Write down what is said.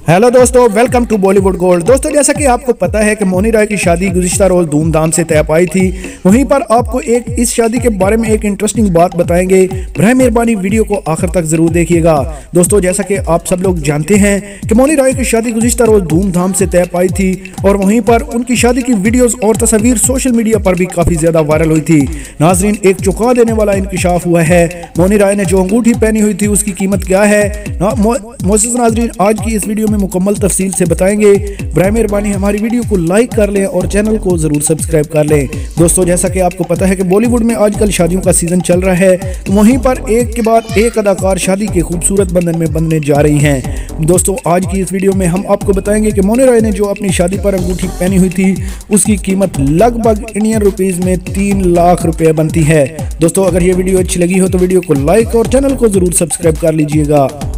Hello दोस्तों, welcome to Bollywood gold. दोस्तों, जैसा कि आपको पता है कि मौनी रॉय की शादी गुज़िश्ता रोज धूमधाम से तय पाई थी। वहीं पर आपको इस शादी के बारे में एक इंटरेस्टिंग बात बताएंगे। बराए मेहरबानी वीडियो को आखिर तक जरूर देखिएगा। दोस्तों, जैसा कि आप सब लोग जानते हैं कि मौनी रॉय की शादी गुज़िश्ता रोज धूमधाम से तय पाई थी और वहीं पर उनकी शादी की वीडियोज और तस्वीर सोशल मीडिया पर भी काफी ज्यादा वायरल हुई थी। नाजरीन, एक चौंका देने वाला इंकशाफ हुआ है। मौनी रॉय ने जो अंगूठी पहनी हुई थी उसकी कीमत क्या है, मोअज़्ज़िज़ नाजरीन, आज की इस वीडियो में मुकम्मल तफसील से बताएंगे। बराए मेहरबानी हमारी वीडियो को लाइक कर लें और चैनल को जरूर सब्सक्राइब कर लें। दोस्तों, जैसा कि आपको पता है कि बॉलीवुड में आजकल शादियों का सीजन चल रहा है, तो वहीं पर एक के बाद एक अदाकार शादी के खूबसूरत बंधन में बंधने जा रही हैं। दोस्तों, आज की इस वीडियो में हम आपको बताएंगे कि मौनी रॉय ने जो अपनी शादी पर अंगूठी पहनी हुई थी उसकी कीमत लगभग इंडियन रुपीज में 3 लाख रुपए बनती है। दोस्तों, अगर ये वीडियो अच्छी लगी हो तो वीडियो को लाइक और चैनल को जरूर सब्सक्राइब कर लीजिएगा।